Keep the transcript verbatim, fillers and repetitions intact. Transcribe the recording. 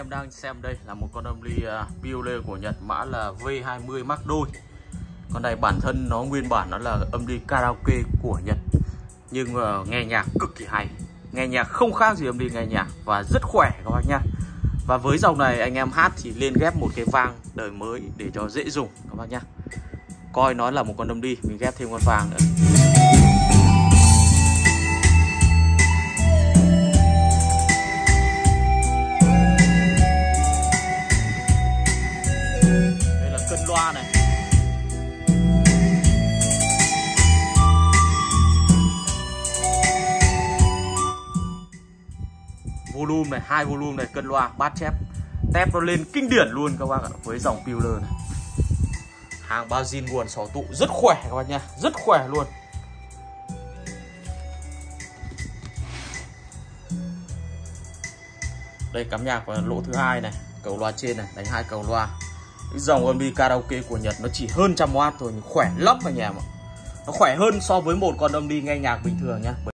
em đang xem đây là một con âm ly uh, Pioneer của Nhật, mã là V hai mươi Max đôi. Con này bản thân nó nguyên bản nó là âm ly karaoke của Nhật, nhưng uh, nghe nhạc cực kỳ hay, nghe nhạc không khác gì âm ly nghe nhạc và rất khỏe các bác nhá. Và với dòng này anh em hát thì lên ghép một cái vang đời mới để cho dễ dùng các bác nhá. Coi nó là một con âm ly, mình ghép thêm con vang nữa. Đây là cân loa này. Volume này, hai volume này, cân loa, bát chép, tép nó lên kinh điển luôn các bác ạ. Với dòng Pioneer này, hàng bao zin nguồn xỏ tụ rất khỏe các bác nha, rất khỏe luôn. Đây cắm nhạc vào lỗ thứ hai này, cầu loa trên này, đánh hai cầu loa. Cái dòng âm ly karaoke của Nhật nó chỉ hơn trăm watt thôi nhưng khỏe lắm anh em ạ. Nó khỏe hơn so với một con âm ly nghe nhạc bình thường nhá.